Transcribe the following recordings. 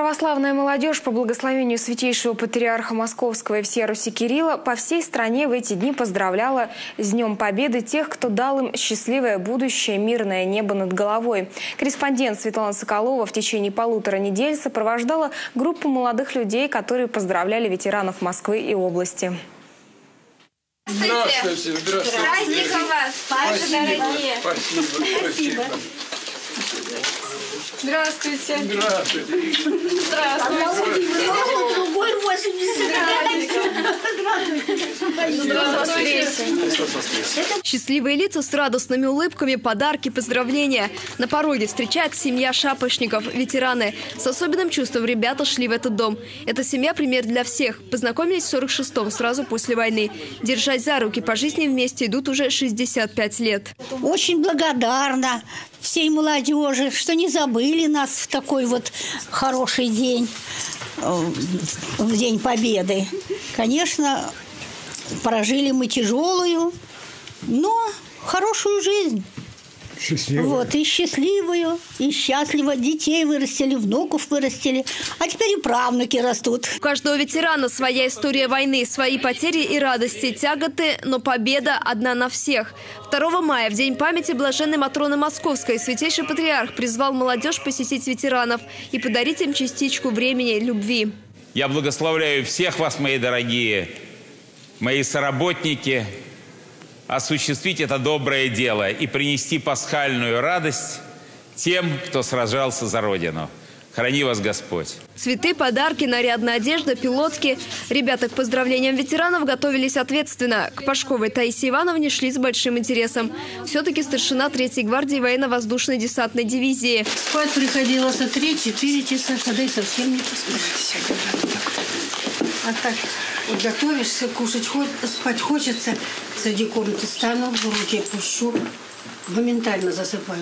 Православная молодежь по благословению святейшего патриарха Московского и всей Руси Кирилла по всей стране в эти дни поздравляла с Днем Победы тех, кто дал им счастливое будущее, мирное небо над головой. Корреспондент Светлана Соколова в течение 1,5 недели сопровождала группу молодых людей, которые поздравляли ветеранов Москвы и области. Здравствуйте! Здравствуйте! С праздником вас, Паша, дорогие! Спасибо! Здравствуйте! Здравствуйте! Здравствуйте! Счастливые лица с радостными улыбками, подарки, поздравления. На пороге встречает семья шапошников, ветераны. С особенным чувством ребята шли в этот дом. Эта семья – пример для всех. Познакомились в 46-м, сразу после войны. Держась за руки по жизни вместе идут уже 65 лет. Очень благодарна всей молодежи, что не забыли нас в такой вот хороший день, в День Победы. Конечно, прожили мы тяжелую, но хорошую жизнь. Счастливую. Вот, и счастливую, и счастливо. Детей вырастили, внуков вырастили, а теперь и правнуки растут. У каждого ветерана своя история войны, свои потери и радости, тяготы, но победа одна на всех. 2 мая, в День памяти блаженной Матроны Московской, святейший патриарх призвал молодежь посетить ветеранов и подарить им частичку времени, любви. Я благословляю всех вас, мои дорогие, мои соработники, осуществить это доброе дело и принести пасхальную радость тем, кто сражался за Родину. Храни вас Господь. Цветы, подарки, нарядная одежда, пилотки. Ребята к поздравлениям ветеранов готовились ответственно. К Пашковой Таисе Ивановне шли с большим интересом. Все-таки старшина 3-й гвардии военно-воздушной десантной дивизии. Спать приходилось 3-4 часа, когда и совсем не поспать. А так вот готовишься, кушать, спать хочется. Среди комнаты стану, в руки пущу, моментально засыпаю.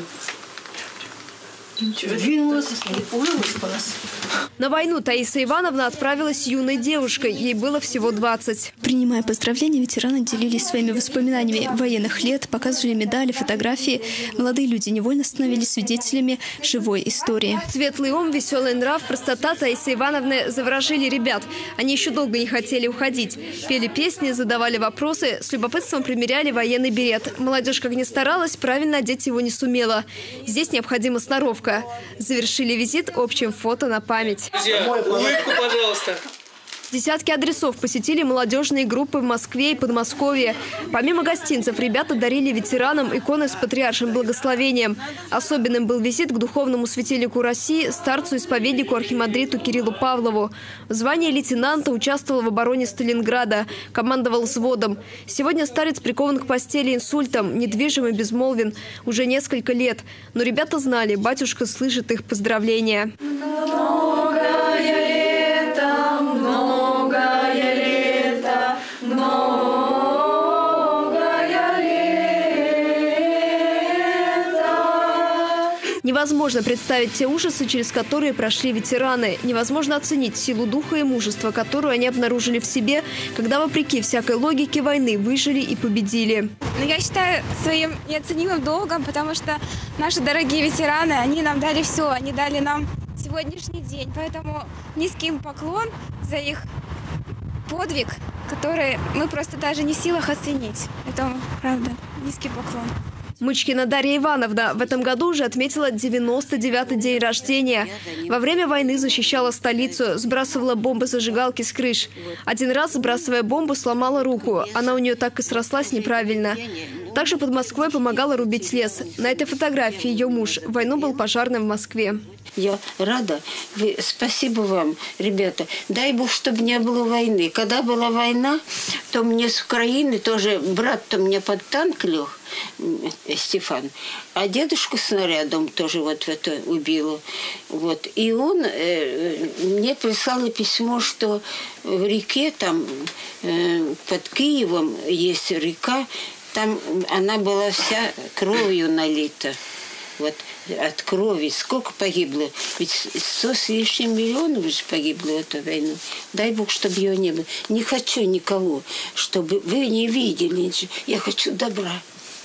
Двинулась и уже выспалась. На войну Таиса Ивановна отправилась юной девушкой. Ей было всего 20. Принимая поздравления, ветераны делились своими воспоминаниями военных лет, показывали медали, фотографии. Молодые люди невольно становились свидетелями живой истории. Светлый ум, веселый нрав, простота Таисы Ивановны заворожили ребят. Они еще долго не хотели уходить. Пели песни, задавали вопросы, с любопытством примеряли военный берет. Молодежь, как ни старалась, правильно одеть его не сумела. Здесь необходима сноровка. Завершили визит общим фото на память. Друзья, улыбку, пожалуйста. Десятки адресов посетили молодежные группы в Москве и Подмосковье. Помимо гостинцев, ребята дарили ветеранам иконы с патриаршим благословением. Особенным был визит к духовному светильнику России, старцу-исповеднику архимандриту Кириллу Павлову. В звании лейтенанта участвовал в обороне Сталинграда, командовал взводом. Сегодня старец прикован к постели инсультом, недвижим и безмолвен уже несколько лет. Но ребята знали, батюшка слышит их поздравления. Невозможно представить те ужасы, через которые прошли ветераны. Невозможно оценить силу духа и мужества, которую они обнаружили в себе, когда, вопреки всякой логике войны, выжили и победили. Я считаю своим неоценимым долгом, потому что наши дорогие ветераны, они нам дали все, они дали нам сегодняшний день. Поэтому низкий им поклон за их подвиг, который мы просто даже не в силах оценить. Это правда, низкий поклон. Мычкина Дарья Ивановна в этом году уже отметила 99-й день рождения. Во время войны защищала столицу, сбрасывала бомбы-зажигалки с крыш. Один раз, сбрасывая бомбу, сломала руку. Она у нее так и срослась неправильно. Также под Москвой помогала рубить лес. На этой фотографии ее муж. В войну был пожарным в Москве. Я рада. Спасибо вам, ребята. Дай Бог, чтобы не было войны. Когда была война, то мне с Украины тоже брат-то мне под танк лег, Стефан, а дедушку снарядом тоже вот в это убило. Вот. И он мне прислал письмо, что в реке там под Киевом есть река, там она была вся кровью налита. Вот от крови. Сколько погибло? Ведь 100 с лишним миллионов же погибло в эту войну. Дай Бог, чтобы ее не было. Не хочу никого, чтобы вы не видели. Я хочу добра.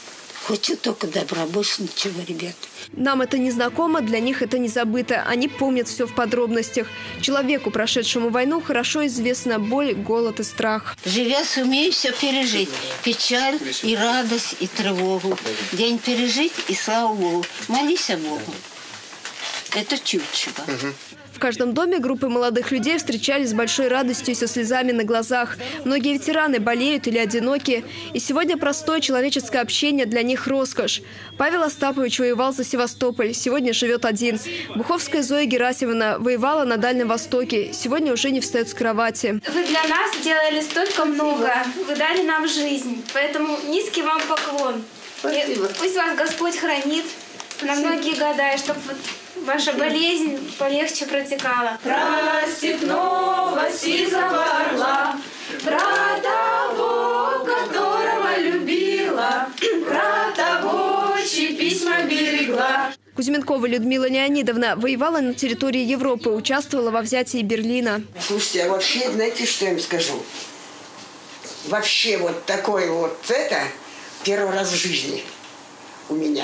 Хочу только добра, больше ничего, ребята. Нам это не знакомо, для них это не забыто. Они помнят все в подробностях. Человеку, прошедшему войну, хорошо известна боль, голод и страх. Живя, сумею все пережить. Печаль и радость, и тревогу. День пережить, и слава Богу. Молись Богу. Это чучело. В каждом доме группы молодых людей встречались с большой радостью и со слезами на глазах. Многие ветераны болеют или одиноки. И сегодня простое человеческое общение для них роскошь. Павел Остапович воевал за Севастополь. Сегодня живет один. Буховская Зоя Герасимовна воевала на Дальнем Востоке. Сегодня уже не встает с кровати. Вы для нас сделали столько много. Вы дали нам жизнь. Поэтому низкий вам поклон. И пусть вас Господь хранит на многие года, и чтобы ваша болезнь полегче протекала. Про степного сизого орла, про того, которого любила, про того, чьи письма берегла. Кузьменкова Людмила Леонидовна воевала на территории Европы, участвовала во взятии Берлина. Слушайте, а вообще, знаете, что я им скажу? Вообще вот такое вот это первый раз в жизни у меня.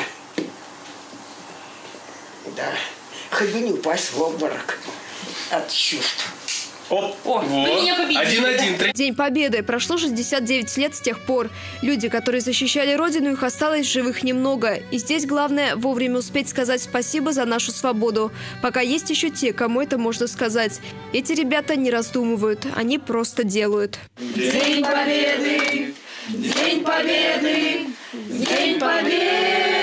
Да. Хоть бы не упасть в обморок от чувств. Оп, вы меня победили. 1-1. День Победы. Прошло 69 лет с тех пор. Люди, которые защищали Родину, их осталось живых немного. И здесь главное вовремя успеть сказать спасибо за нашу свободу. Пока есть еще те, кому это можно сказать. Эти ребята не раздумывают. Они просто делают. День Победы! День Победы! День Победы!